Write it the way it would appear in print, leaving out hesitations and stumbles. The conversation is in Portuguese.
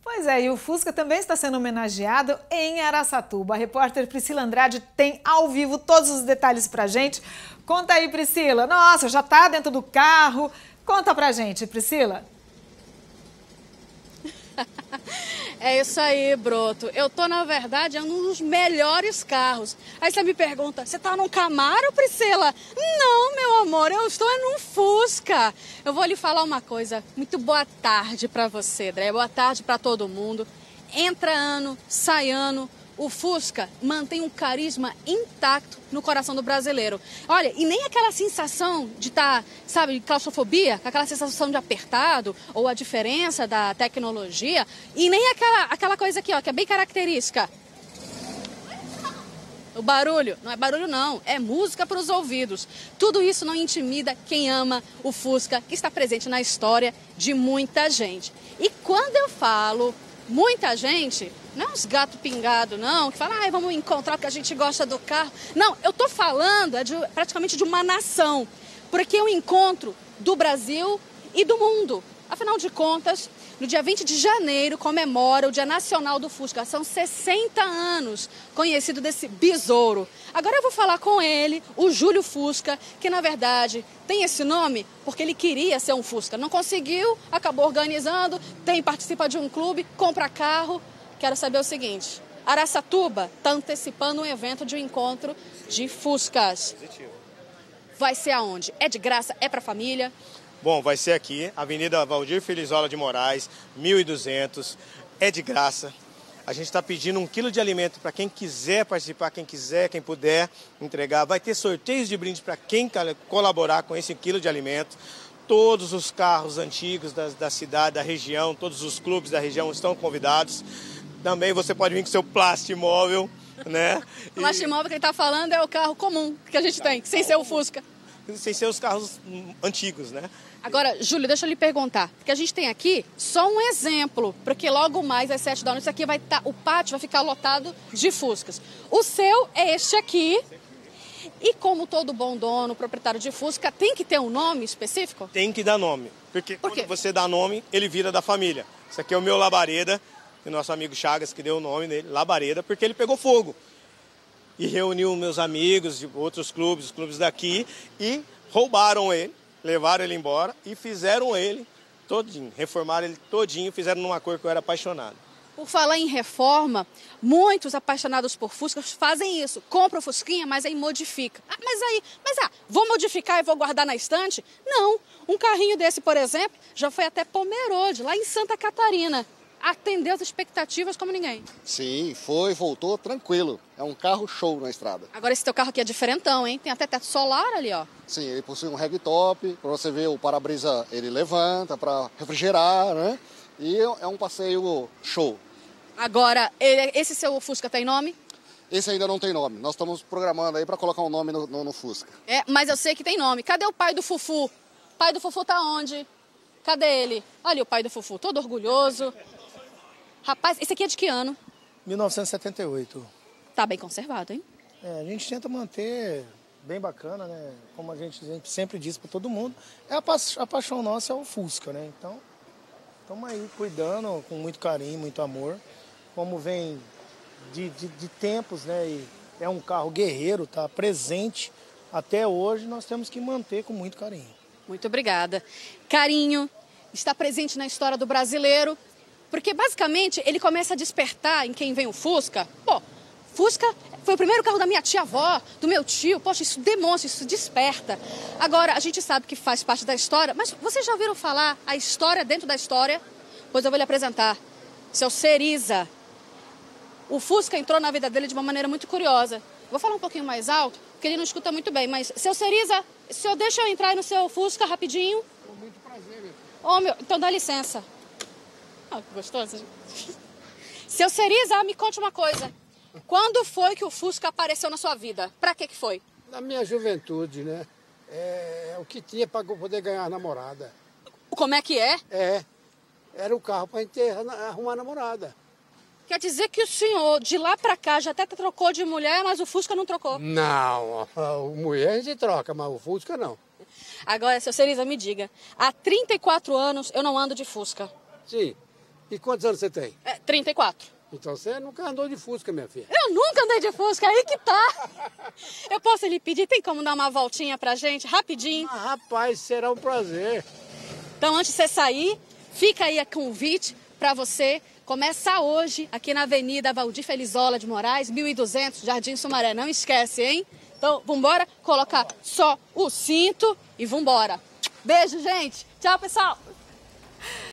Pois é, e o Fusca também está sendo homenageado em Araçatuba. A repórter Priscila Andrade tem ao vivo todos os detalhes pra gente. Conta aí, Priscila. Nossa, já tá dentro do carro. Conta pra gente, Priscila. É isso aí, Broto. Eu tô, na verdade, em um dos melhores carros. Aí você me pergunta, você tá num Camaro, Priscila? Não, meu amor, eu estou em um Fusca. Eu vou lhe falar uma coisa. Muito boa tarde pra você, Dré. Boa tarde pra todo mundo. Entra ano, sai ano. O Fusca mantém um carisma intacto no coração do brasileiro. Olha, e nem aquela sensação de estar, sabe, de claustrofobia, aquela sensação de apertado, ou a diferença da tecnologia, e nem aquela coisa aqui, ó, que é bem característica. O barulho, não é barulho não, é música para os ouvidos. Tudo isso não intimida quem ama o Fusca, que está presente na história de muita gente. E quando eu falo muita gente, não é uns gato pingado não, que falam, vamos encontrar porque a gente gosta do carro. Não, eu tô falando praticamente de uma nação, porque é um encontro do Brasil e do mundo. Afinal de contas, no dia 20 de janeiro comemora o Dia Nacional do Fusca. São 60 anos conhecido desse besouro. Agora eu vou falar com ele, o Júlio Fusca, que na verdade tem esse nome porque ele queria ser um Fusca. Não conseguiu, acabou organizando, participa de um clube, compra carro. Quero saber o seguinte, Araçatuba está antecipando um evento de um encontro de Fuscas. Positivo. Vai ser aonde? É de graça? É para família? Bom, vai ser aqui, Avenida Valdir Felizola de Moraes, 1200, é de graça. A gente está pedindo 1 quilo de alimento para quem quiser participar, quem quiser, quem puder entregar. Vai ter sorteios de brindes para quem colaborar com esse 1 quilo de alimento. Todos os carros antigos da cidade, da região, todos os clubes da região estão convidados. Também você pode vir com seu plastimóvel, né? O plastimóvel que ele está falando é o carro comum que a gente tem, sem ser o Fusca. Sem ser os carros antigos, né? Agora, Júlio, deixa eu lhe perguntar, porque a gente tem aqui só um exemplo, porque logo mais às 7 da noite, isso aqui o pátio vai ficar lotado de Fuscas. O seu é este aqui, e como todo bom dono, proprietário de Fusca, tem que ter um nome específico? Tem que dar nome, porque Por quê? quando você dá nome, ele vira da família. Esse aqui é o meu Labareda, o nosso amigo Chagas que deu o nome dele, Labareda, porque ele pegou fogo. E reuniu meus amigos de outros clubes, os clubes daqui, e roubaram ele, levaram ele embora e fizeram ele todinho, reformaram ele todinho, fizeram numa cor que eu era apaixonado. Por falar em reforma, muitos apaixonados por Fuscas fazem isso. Compra o Fusquinha, mas aí modifica. Vou modificar e vou guardar na estante? Não. Um carrinho desse, por exemplo, já foi até Pomerode, lá em Santa Catarina. Atendeu as expectativas como ninguém. Sim, voltou tranquilo. É um carro show na estrada. Agora esse teu carro aqui é diferentão, hein? Tem até teto solar ali, ó. Sim, ele possui um ragtop, para você ver o para-brisa ele levanta para refrigerar, né? E é um passeio show. Agora, esse seu Fusca tem nome? Esse ainda não tem nome. Nós estamos programando aí para colocar um nome no Fusca. É, mas eu sei que tem nome. Cadê o pai do Fufu? O pai do Fufu tá onde? Cadê ele? Olha o pai do Fufu, todo orgulhoso. Rapaz, esse aqui é de que ano? 1978. Tá bem conservado, hein? A gente tenta manter bem bacana, né? Como a gente sempre diz para todo mundo, a paixão nossa é o Fusca, né? Então, estamos aí cuidando com muito carinho, muito amor. Como vem de tempos, né? E é um carro guerreiro, tá presente até hoje, nós temos que manter com muito carinho. Muito obrigada. Carinho está presente na história do brasileiro. Porque, basicamente, ele começa a despertar em quem vem o Fusca. Pô, Fusca foi o primeiro carro da minha tia-avó, do meu tio. Poxa, isso demonstra, isso desperta. Agora, a gente sabe que faz parte da história, mas vocês já ouviram falar a história dentro da história? Pois eu vou lhe apresentar. Seu Ceriza. O Fusca entrou na vida dele de uma maneira muito curiosa. Vou falar um pouquinho mais alto, porque ele não escuta muito bem, mas, seu Ceriza, o senhor deixa eu entrar aí no seu Fusca rapidinho? Com muito prazer, meu. Ô, meu, então dá licença. Ah, que gostoso. Seu Ceriza, me conte uma coisa. Quando foi que o Fusca apareceu na sua vida? Pra que foi? Na minha juventude, né? É o que tinha para poder ganhar a namorada. Como é que é? Era o carro para gente arrumar a namorada. Quer dizer que o senhor, de lá pra cá, já até trocou de mulher, mas o Fusca não trocou? Não, a mulher a gente troca, mas o Fusca não. Agora, seu Ceriza, me diga. Há 34 anos eu não ando de Fusca. Sim, E quantos anos você tem? 34. Então você nunca andou de Fusca, minha filha. Eu nunca andei de Fusca, aí que tá. Eu posso lhe pedir, tem como dar uma voltinha pra gente, rapidinho? Ah, rapaz, será um prazer. Então, antes de você sair, fica aí a convite pra você. Começa hoje, aqui na Avenida Valdir Felizola de Moraes, 1200, Jardim Sumaré. Não esquece, hein? Então, vambora colocar só o cinto e vambora. Beijo, gente. Tchau, pessoal.